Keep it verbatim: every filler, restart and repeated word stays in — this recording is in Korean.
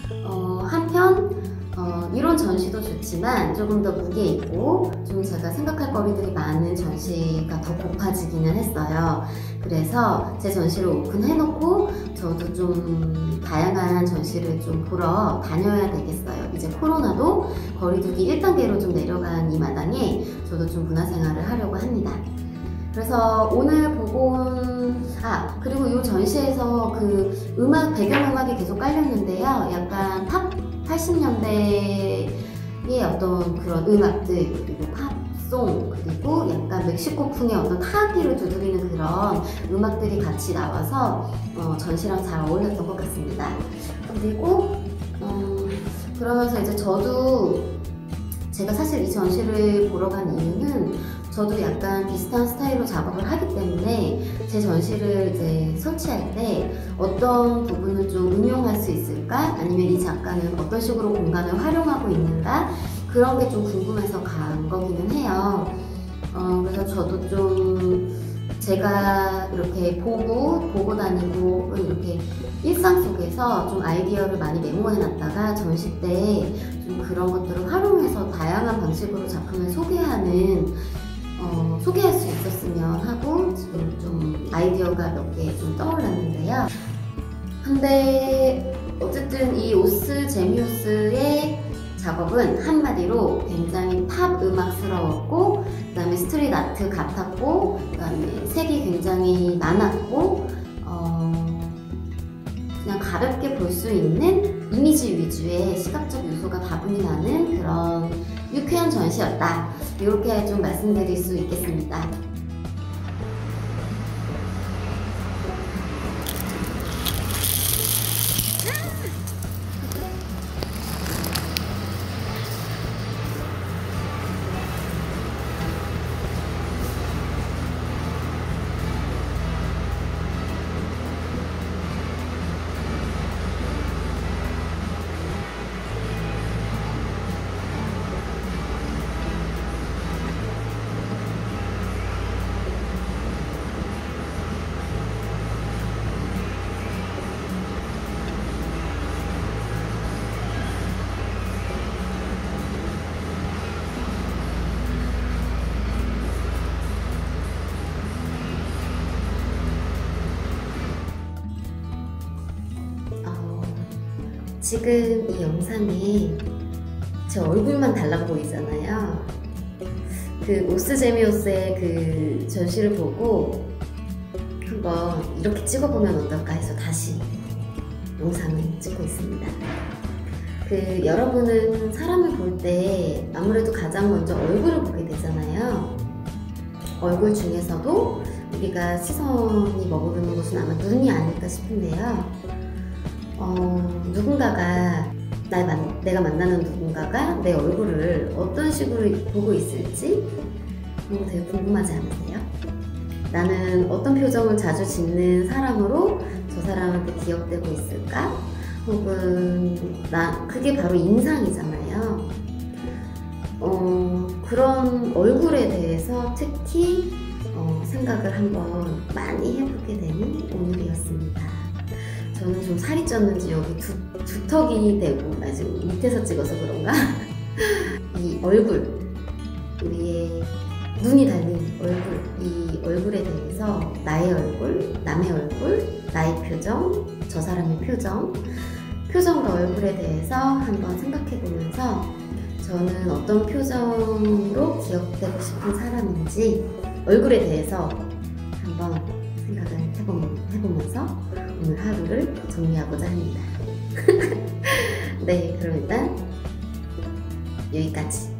어, 한편 어, 이런 전시도 좋지만 조금 더 무게 있고 좀 제가 생각할 거리들이 많은 전시가 더 고파지기는 했어요. 그래서 제 전시를 오픈해놓고 저도 좀 다양한 전시를 좀 보러 다녀야 되겠어요. 이제 코로나도 거리두기 일 단계로 좀 내려간 이 마당에 저도 좀 문화생활을 하려고 합니다. 그래서 오늘 보고 온, 아 그리고 이 전시에서 그 음악, 배경음악이 계속 깔렸는데요. 약간 팝 팔십 년대의 어떤 그런 음악들, 그리고 팝송, 그리고 약간 멕시코풍의 어떤 타악기를 두드리는 그런 음악들이 같이 나와서 어, 전시랑 잘 어울렸던 것 같습니다. 그리고 어, 그러면서 이제 저도 제가 사실 이 전시를 보러 간 이유는 저도 약간 비슷한 스타일로 작업을 하기 때문에 제 전시를 이제 설치할 때 어떤 부분을 좀 응용할 수 있을까? 아니면 이 작가는 어떤 식으로 공간을 활용하고 있는가? 그런 게 좀 궁금해서 간 거기는 해요. 어, 그래서 저도 좀 제가 이렇게 보고, 보고 다니고, 이렇게 일상 속에서 좀 아이디어를 많이 메모해 놨다가 전시 때 좀 그런 것들을 활용해서 다양한 방식으로 작품을 소개하는 어, 소개할 수 있었으면 하고 지금 좀 아이디어가 몇 개 좀 떠올랐는데요. 근데 어쨌든 이 오스 제미오스의 작업은 한마디로 굉장히 팝 음악스러웠고, 그 다음에 스트릿 아트 같았고, 그 다음에 색이 굉장히 많았고, 어, 그냥 가볍게 볼 수 있는 이미지 위주의 시각적 요소가 다분히 나는 그런 유쾌한 전시였다. 이렇게 좀 말씀드릴 수 있겠습니다. 지금 이 영상에 제 얼굴만 달라 보이잖아요. 그 오스 제미오스의 그 전시를 보고 한번 이렇게 찍어보면 어떨까 해서 다시 영상을 찍고 있습니다. 그 여러분은 사람을 볼 때 아무래도 가장 먼저 얼굴을 보게 되잖아요. 얼굴 중에서도 우리가 시선이 머무르는 곳은 아마 눈이 아닐까 싶은데요. 어, 누군가가 날 만, 내가 만나는 누군가가 내 얼굴을 어떤 식으로 보고 있을지 그런 거 되게 궁금하지 않으세요? 나는 어떤 표정을 자주 짓는 사람으로 저 사람한테 기억되고 있을까? 혹은 나 그게 바로 인상이잖아요. 어, 그런 얼굴에 대해서 특히 어, 생각을 한번 많이 해보게 되는 오늘이었습니다. 저는 좀 살이 쪘는지 여기 두, 두턱이 되고, 나 지금 밑에서 찍어서 그런가? 이 얼굴, 우리의 눈이 달린 얼굴, 이 얼굴에 대해서 나의 얼굴, 남의 얼굴, 나의 표정, 저 사람의 표정, 표정과 얼굴에 대해서 한번 생각해 보면서 저는 어떤 표정으로 기억되고 싶은 사람인지 얼굴에 대해서 한번 생각을 해보, 해보면서 오늘 하루를 정리하고자 합니다. 네, 그럼 일단 여기까지.